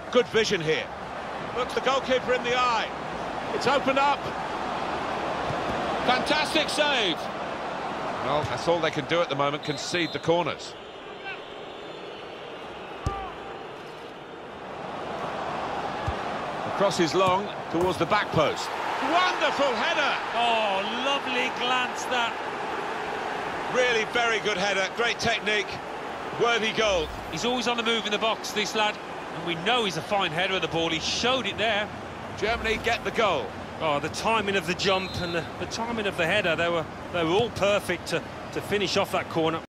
Good vision here. Looks the goalkeeper in the eye. It's opened up. Fantastic save. Well, that's all they can do at the moment, concede the corners. The cross is long towards the back post. Wonderful header. Oh, lovely glance that. Really very good header, great technique, worthy goal. He's always on the move in the box, this lad. And we know he's a fine header of the ball. He showed it there. Germany get the goal. Oh, the timing of the jump and the timing of the header, they were all perfect to finish off that corner.